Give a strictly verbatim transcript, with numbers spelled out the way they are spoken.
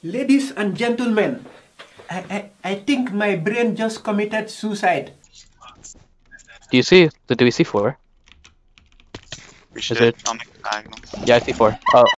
Ladies and gentlemen, I, I, I think my brain just committed suicide. Do you see? Do we see four? We Is should. it? I'll make the diagonal. Yeah, I see four. Oh,